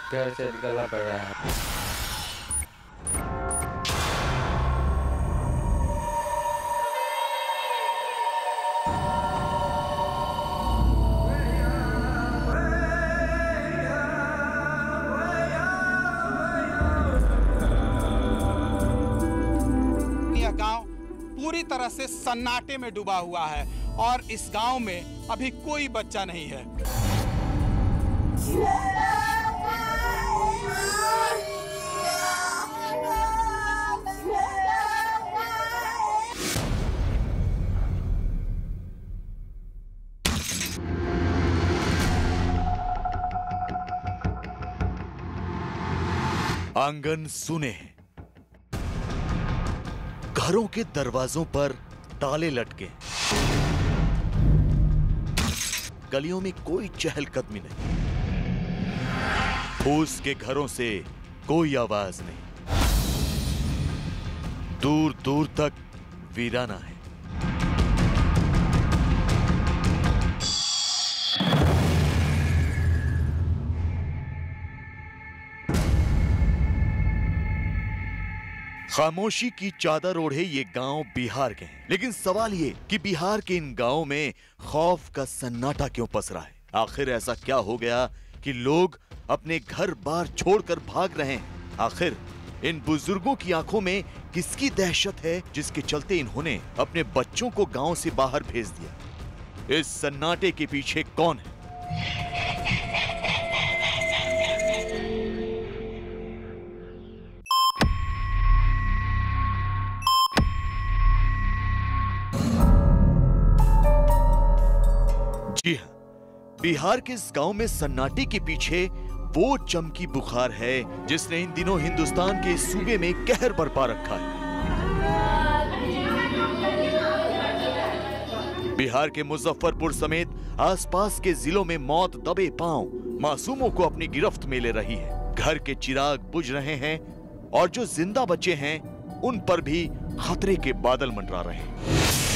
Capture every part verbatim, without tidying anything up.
घर से निकलना पड़ रहा है। यह गांव पूरी तरह से सन्नाटे में डूबा हुआ है और इस गांव में अभी कोई बच्चा नहीं है। आंगन सुने हैं, घरों के दरवाजों पर ताले लटके, गलियों में कोई चहलकदमी नहीं, फूस के घरों से कोई आवाज नहीं, दूर दूर तक वीराना है। खामोशी की चादर ओढ़े ये गांव बिहार के हैं, लेकिन सवाल ये कि बिहार के इन गांवों में खौफ का सन्नाटा क्यों पसरा है? आखिर ऐसा क्या हो गया कि लोग अपने घर बार छोड़कर भाग रहे हैं? आखिर इन बुजुर्गों की आंखों में किसकी दहशत है जिसके चलते इन्होंने अपने बच्चों को गांव से बाहर भेज दिया? इस सन्नाटे के पीछे कौन है? जी हां, बिहार के इस गांव में सन्नाटे के पीछे वो चमकी बुखार है जिसने इन दिनों हिंदुस्तान के इस सूबे में कहर बरपा रखा है। बिहार के मुजफ्फरपुर समेत आसपास के जिलों में मौत दबे पांव मासूमों को अपनी गिरफ्त में ले रही है। घर के चिराग बुझ रहे हैं और जो जिंदा बचे हैं उन पर भी खतरे के बादल मंडरा रहे हैं।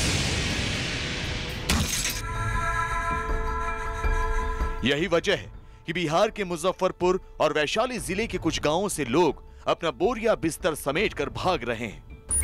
यही वजह है कि बिहार के मुजफ्फरपुर और वैशाली जिले के कुछ गांवों से लोग अपना बोरिया बिस्तर समेटकर भाग रहे हैं।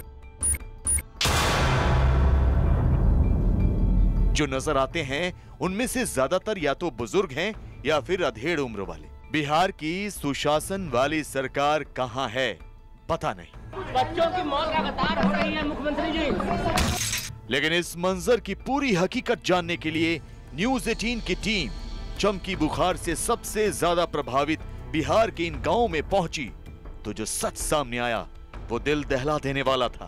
जो नजर आते हैं उनमें से ज्यादातर या तो बुजुर्ग हैं या फिर अधेड़ उम्र वाले। बिहार की सुशासन वाली सरकार कहां है पता नहीं। बच्चों की मौत लगातार हो रही है मुख्यमंत्री जी। लेकिन इस मंजर की पूरी हकीकत जानने के लिए न्यूज़ अठारह की टीम चमकी बुखार से सबसे ज्यादा प्रभावित बिहार के इन गांवों में पहुंची तो जो सच सामने आया वो दिल दहला देने वाला था।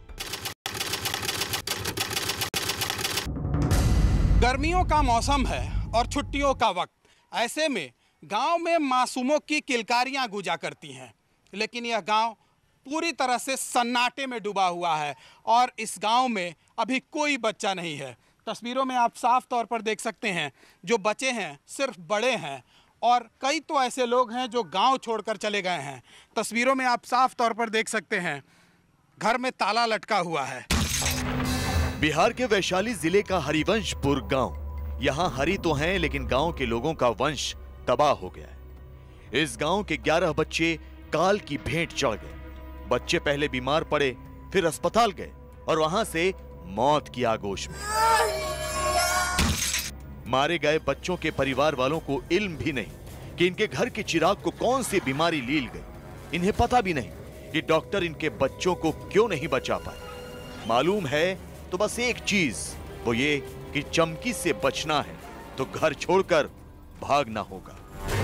गर्मियों का मौसम है और छुट्टियों का वक्त। ऐसे में गांव में मासूमों की किलकारियां गूंजा करती हैं, लेकिन यह गांव पूरी तरह से सन्नाटे में डूबा हुआ है और इस गांव में अभी कोई बच्चा नहीं है। तस्वीरों में आप साफ तौर पर देख सकते हैं जो बचे हैं सिर्फ बड़े हैं और कई तो ऐसे लोग हैं जो गांव छोड़कर चले गए हैं। तस्वीरों में आप साफ तौर पर देख सकते हैं घर में ताला लटका हुआ है। बिहार के वैशाली जिले का हरिवंशपुर गांव। यहां हरि तो हैं लेकिन गांव के लोगों का वंश तबाह हो गया है। इस गांव के ग्यारह बच्चे काल की भेंट चढ़ गए। बच्चे पहले बीमार पड़े, फिर अस्पताल गए और वहां से मौत की आगोश में। मारे गए बच्चों के परिवार वालों को इल्म भी नहीं कि इनके घर के चिराग को कौन सी बीमारी लील गई। इन्हें पता भी नहीं कि डॉक्टर इनके बच्चों को क्यों नहीं बचा पाए। मालूम है तो बस एक चीज, वो ये कि चमकी से बचना है तो घर छोड़कर भागना होगा।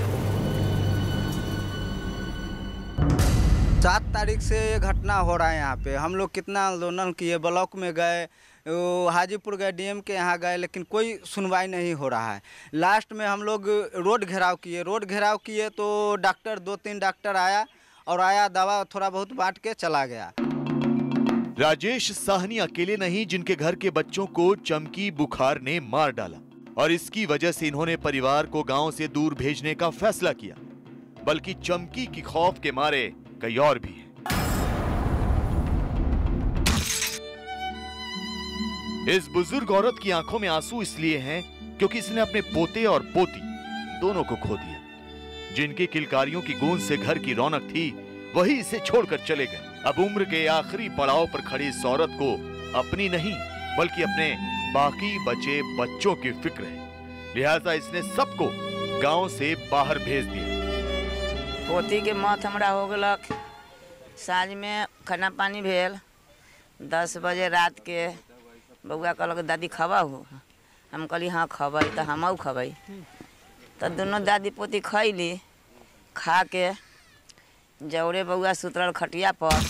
सात तारीख से ये घटना हो रहा है यहाँ पे। हम लोग कितना आंदोलन किए, ब्लॉक में गए, हाजीपुर गए, डीएम के यहाँ गए, लेकिन कोई सुनवाई नहीं हो रहा है। लास्ट में हम लोग रोड घेराव किए रोड घेराव किए तो डॉक्टर दो तीन डॉक्टर आया और आया दवा थोड़ा बहुत बांट के चला गया। राजेश साहनी अकेले नहीं जिनके घर के बच्चों को चमकी बुखार ने मार डाला और इसकी वजह से इन्होंने परिवार को गांव से दूर भेजने का फैसला किया, बल्कि चमकी की खौफ के मारे कई और भी हैं। इस बुजुर्ग औरत की आंखों में आंसू इसलिए हैं क्योंकि इसने अपने पोते और पोती दोनों को खो दिया। जिनकी किलकारियों की गूंज से घर की रौनक थी, वही इसे छोड़कर चले गए। अब उम्र के आखिरी पड़ाव पर खड़ी इस औरत को अपनी नहीं बल्कि अपने बाकी बचे बच्चों की फिक्र है, लिहाजा इसने सबको गांव से बाहर भेज दिया। पोती के मौत हमरा हो गलक, साँझ में खाना पानी भेल, दस बजे रात के बउआ कहलक दादी खबा हो, हम कहली हाँ खबै, तो हमहू खबै। तो दोनों दादी पोती खैली, खा के जौरे बउआ सुतरल खटिया पर।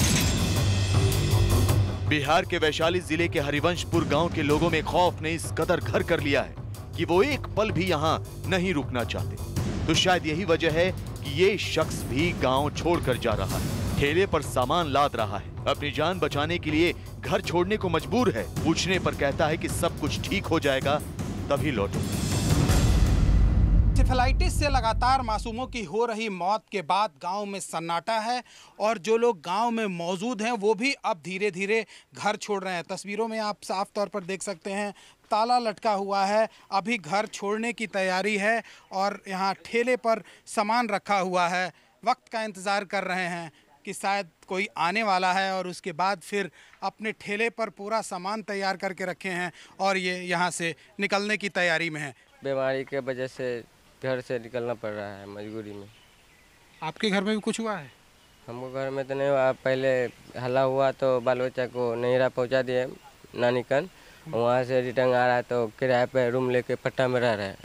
बिहार के वैशाली जिले के हरिवंशपुर गांव के लोगों में खौफ ने इस कदर घर कर लिया है कि वो एक पल भी यहाँ नहीं रुकना चाहते। तो शायद यही वजह है कि ये शख्स भी गांव छोड़कर जा रहा है, ठेले पर सामान लाद रहा है, अपनी जान बचाने के लिए घर छोड़ने को मजबूर है। पूछने पर कहता है कि सब कुछ ठीक हो जाएगा, तभी लौटो। एन्सेफेलाइटिस से लगातार मासूमों की हो रही मौत के बाद गांव में सन्नाटा है और जो लोग गांव में मौजूद हैं वो भी अब धीरे धीरे घर छोड़ रहे हैं। तस्वीरों में आप साफ तौर पर देख सकते हैं, ताला लटका हुआ है, अभी घर छोड़ने की तैयारी है और यहाँ ठेले पर सामान रखा हुआ है। वक्त का इंतज़ार कर रहे हैं कि शायद कोई आने वाला है और उसके बाद फिर अपने ठेले पर पूरा सामान तैयार करके रखे हैं और ये यहाँ से निकलने की तैयारी में है। बीमारी के वजह से घर से निकलना पड़ रहा है मजबूरी में। आपके घर में भी कुछ हुआ है? हमको घर में तो नहीं हुआ, पहले हल्ला हुआ तो बाल बच्चा को नैहरा पहुंचा दिए नानी कन, वहाँ से रिटर्न आ रहा है तो किराए पे रूम लेके पट्टा में रह रहे हैं।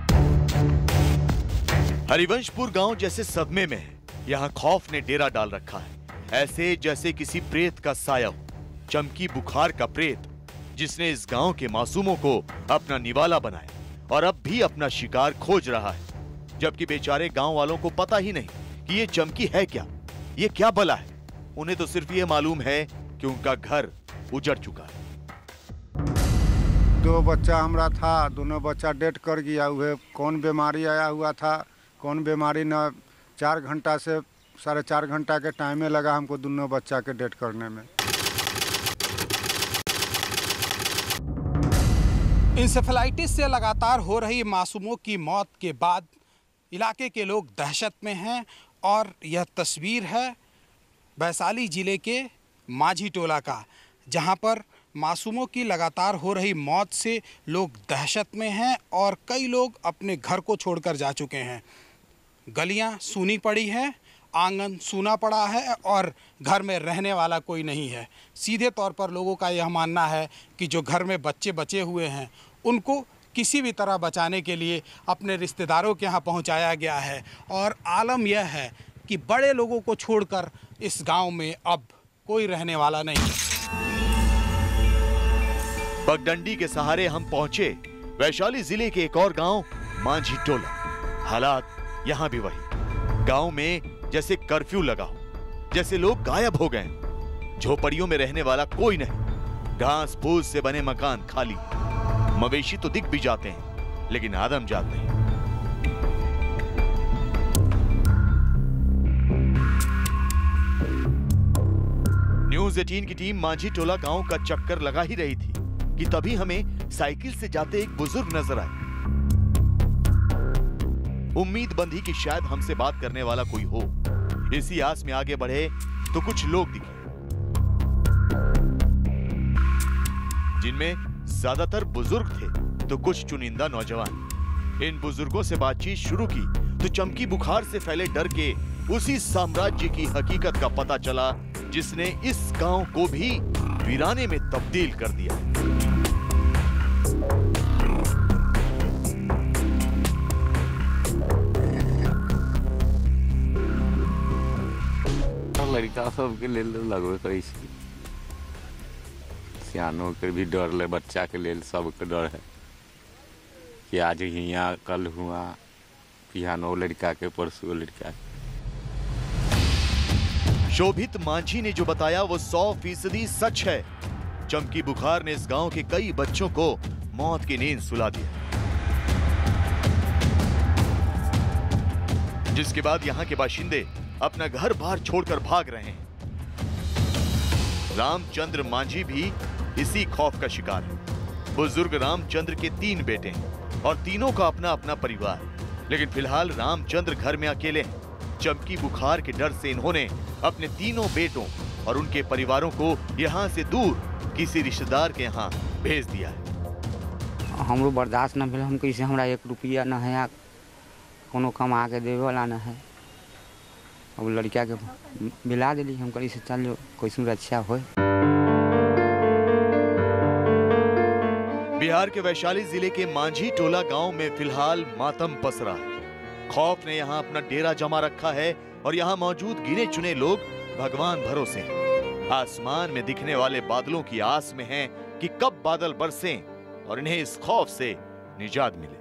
हरिवंशपुर गांव जैसे सदमे में है, यहाँ खौफ ने डेरा डाल रखा है, ऐसे जैसे किसी प्रेत का साया हो। चमकी बुखार का प्रेत जिसने इस गांव के मासूमों को अपना निवाला बनाया और अब भी अपना शिकार खोज रहा है, जबकि बेचारे गांव वालों को पता ही नहीं कि ये चमकी है क्या, ये क्या बला है। उन्हें तो सिर्फ ये मालूम है कि उनका घर उजड़ चुका है। दो बच्चा हमरा था, दोनों बच्चा डेथ कर गया। हुए कौन बीमारी आया हुआ था, कौन बीमारी न, चार घंटा से साढ़े चार घंटा के टाइम में लगा हमको दोनों बच्चा के डेथ करने में। इंसेफेलाइटिस से लगातार हो रही मासूमों की मौत के बाद इलाके के लोग दहशत में हैं और यह तस्वीर है वैशाली जिले के माझी टोला का, जहां पर मासूमों की लगातार हो रही मौत से लोग दहशत में हैं और कई लोग अपने घर को छोड़कर जा चुके हैं। गलियां सूनी पड़ी हैं, आंगन सूना पड़ा है और घर में रहने वाला कोई नहीं है। सीधे तौर पर लोगों का यह मानना है कि जो घर में बच्चे बचे हुए हैं उनको किसी भी तरह बचाने के लिए अपने रिश्तेदारों के यहाँ पहुँचाया गया है और आलम यह है कि बड़े लोगों को छोड़कर इस गांव में अब कोई रहने वाला नहीं। पगडंडी के सहारे हम पहुंचे वैशाली जिले के एक और गांव माझी टोला। हालात यहाँ भी वही, गांव में जैसे कर्फ्यू लगा हो, जैसे लोग गायब हो गए। झोपड़ियों में रहने वाला कोई नहीं, घास फूस से बने मकान खाली, मवेशी तो दिख भी जाते हैं लेकिन आदम जाते हैं। न्यूज़ अठारह की टीम माझी टोला गांव का चक्कर लगा ही रही थी कि तभी हमें साइकिल से जाते एक बुजुर्ग नजर आए। उम्मीद बंधी कि शायद हमसे बात करने वाला कोई हो। इसी आस में आगे बढ़े तो कुछ लोग दिखे, जिनमें ज्यादातर बुजुर्ग थे तो कुछ चुनिंदा नौजवान। इन बुजुर्गों से बातचीत शुरू की तो चमकी बुखार से फैले डर के उसी साम्राज्य की हकीकत का पता चला जिसने इस गांव को भी वीराने में तब्दील कर दिया। लड़का सबके लेल लगबे करै छै, सियानो के भी डर ले, बच्चा के लेल सबके डर है कि आज हिया कल हुआ, पियानो लड़का के परसों लड़का के। शोभित मांझी ने जो बताया वो सौ फीसदी सच है। चमकी बुखार ने इस गांव के कई बच्चों को मौत की नींद सुला दिया, जिसके बाद यहाँ के बाशिंदे अपना घर बार छोड़कर भाग रहे हैं। रामचंद्र मांझी भी इसी खौफ का शिकार है। बुजुर्ग रामचंद्र के तीन बेटे हैं और तीनों का अपना अपना परिवार, लेकिन फिलहाल रामचंद्र घर में अकेले हैं। चमकी बुखार के डर से इन्होंने अपने तीनों बेटों और उनके परिवारों को यहाँ से दूर किसी रिश्तेदार के यहाँ भेज दिया है। हमरो बर्दाश्त न भेल, हम कैसे हमरा एक रुपया न है, कोनो कमा के देवे वाला न है। अब लड़का के मिला दिली, हम कहीं से चल कैसे रक्षा हो। बिहार के वैशाली जिले के मांझी टोला गांव में फिलहाल मातम पसरा है। खौफ ने यहां अपना डेरा जमा रखा है और यहां मौजूद गिने चुने लोग भगवान भरोसे हैं। आसमान में दिखने वाले बादलों की आस में हैं कि कब बादल बरसें और इन्हें इस खौफ से निजात मिले।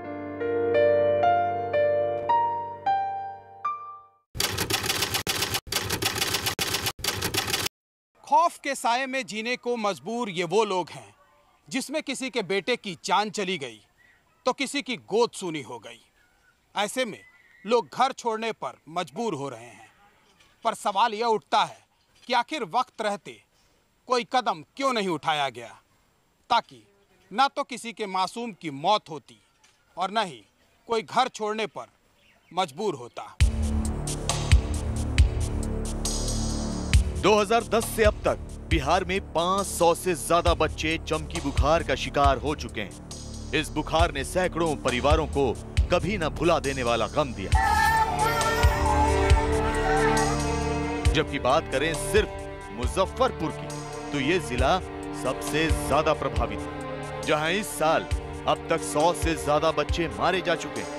खौफ के साए में जीने को मजबूर ये वो लोग हैं जिसमें किसी के बेटे की जान चली गई तो किसी की गोद सूनी हो गई। ऐसे में लोग घर छोड़ने पर मजबूर हो रहे हैं। पर सवाल यह उठता है कि आखिर वक्त रहते कोई कदम क्यों नहीं उठाया गया, ताकि न तो किसी के मासूम की मौत होती और न ही कोई घर छोड़ने पर मजबूर होता। दो हज़ार दस से अब तक बिहार में पाँच सौ से ज्यादा बच्चे चमकी बुखार का शिकार हो चुके हैं। इस बुखार ने सैकड़ों परिवारों को कभी न भुला देने वाला गम दिया। जबकि बात करें सिर्फ मुजफ्फरपुर की, तो ये जिला सबसे ज्यादा प्रभावित है, जहां इस साल अब तक सौ से ज्यादा बच्चे मारे जा चुके हैं।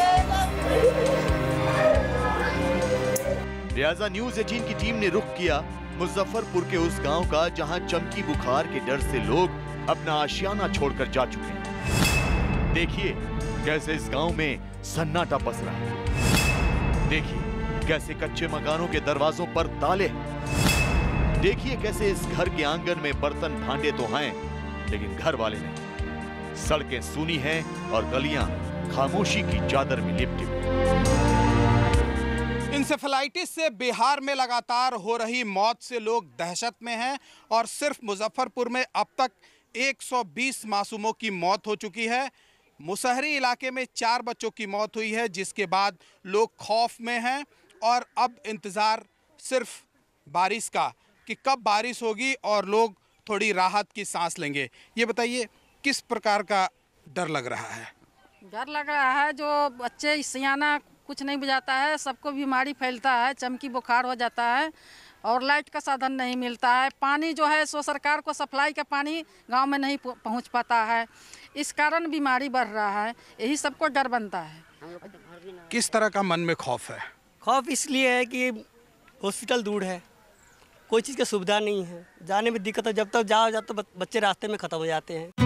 लिहाजा न्यूज एटीन की टीम ने रुख किया मुजफ्फरपुर के उस गांव का जहां चमकी बुखार के डर से लोग अपना आशियाना छोड़कर जा चुके हैं। देखिए कैसे इस गांव में सन्नाटा पसरा है। देखिए कैसे कच्चे मकानों के दरवाजों पर ताले हैं। देखिए कैसे इस घर के आंगन में बर्तन भांडे तो हैं, लेकिन घर वाले नहीं। सड़कें सूनी हैं और गलियां खामोशी की चादर में लिपटी हुई। इंसेफेलाइटिस से बिहार में लगातार हो रही मौत से लोग दहशत में हैं और सिर्फ मुजफ्फरपुर में अब तक एक सौ बीस मासूमों की मौत हो चुकी है। मुसहरी इलाके में चार बच्चों की मौत हुई है, जिसके बाद लोग खौफ में हैं और अब इंतज़ार सिर्फ बारिश का कि कब बारिश होगी और लोग थोड़ी राहत की सांस लेंगे। ये बताइए किस प्रकार का डर लग रहा है? डर लग रहा है, जो बच्चे सियाना कुछ नहीं बुझाता है, सबको बीमारी फैलता है, चमकी बुखार हो जाता है और लाइट का साधन नहीं मिलता है। पानी जो है सो सरकार को सप्लाई का पानी गांव में नहीं पहुंच पाता है, इस कारण बीमारी बढ़ रहा है। यही सबको डर बनता है। किस तरह का मन में खौफ है? खौफ इसलिए है कि हॉस्पिटल दूर है, कोई चीज़ की सुविधा नहीं है, जाने में दिक्कत है। जब तक जाओ जाओ तो बच्चे रास्ते में ख़त्म हो जाते हैं।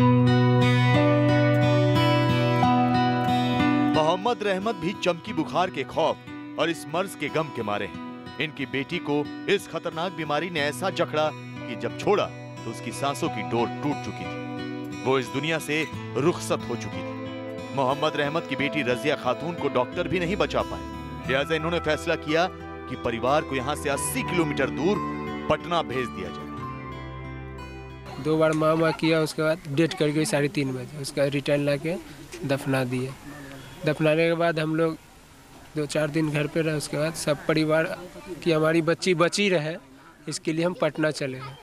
मोहम्मद रहमत भी चमकी बुखार के खौफ और इस मर्ज के गम के मारे हैं। इनकी बेटी को इस खतरनाक बीमारी ने ऐसा जकड़ा कि जब छोड़ा तो उसकी सांसों की डोर टूट चुकी थी। वो इस दुनिया से रुखसत हो चुकी थी। मोहम्मद रहमत की बेटी रजिया खातून को डॉक्टर भी नहीं बचा पाए। लिहाजा इन्होंने फैसला किया कि परिवार को यहाँ से अस्सी किलोमीटर दूर पटना भेज दिया जाए। दो बार मामा किया, उसके बाद डेट कर गई साढ़े तीन बजे, उसका रिटर्न लाके दफना दिए। दफनाने के बाद हम लोग दो चार दिन घर पे रहे। उसके बाद सब परिवार की हमारी बच्ची बची रहे, इसके लिए हम पटना चले गए।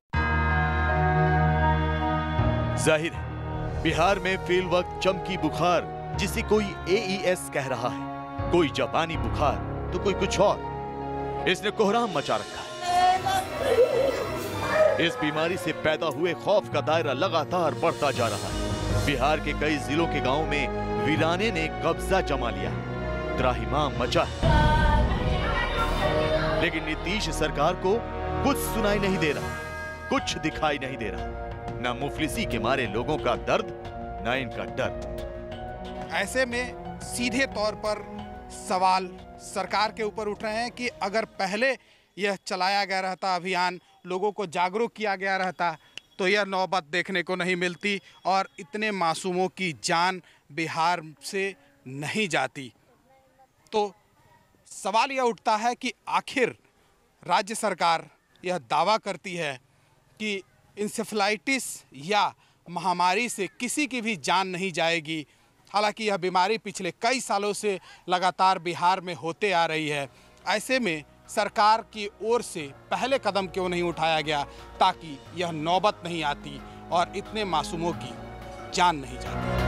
जाहिर है बिहार में फिल वक्त चमकी बुखार, जिसे कोई ए ई एस कह रहा है, कोई जापानी बुखार तो कोई कुछ और, इसने कोहराम मचा रखा है। इस बीमारी से पैदा हुए खौफ का दायरा लगातार बढ़ता जा रहा है। बिहार के कई जिलों के गांव में वीराने ने कब्जा जमा लिया, त्राहिमाम मचा है। लेकिन नीतीश सरकार को कुछ सुनाई नहीं दे रहा, कुछ दिखाई नहीं दे रहा। न मुफलिसी के मारे लोगों का दर्द, न इनका डर। ऐसे में सीधे तौर पर सवाल सरकार के ऊपर उठ रहे हैं कि अगर पहले यह चलाया गया रहता अभियान, लोगों को जागरूक किया गया रहता, तो यह नौबत देखने को नहीं मिलती और इतने मासूमों की जान बिहार से नहीं जाती। तो सवाल यह उठता है कि आखिर राज्य सरकार यह दावा करती है कि इंसेफेलाइटिस या महामारी से किसी की भी जान नहीं जाएगी। हालांकि यह बीमारी पिछले कई सालों से लगातार बिहार में होते आ रही है ऐसे में सरकार की ओर से पहले कदम क्यों नहीं उठाया गया ताकि यह नौबत नहीं आती और इतने मासूमों की जान नहीं जाती।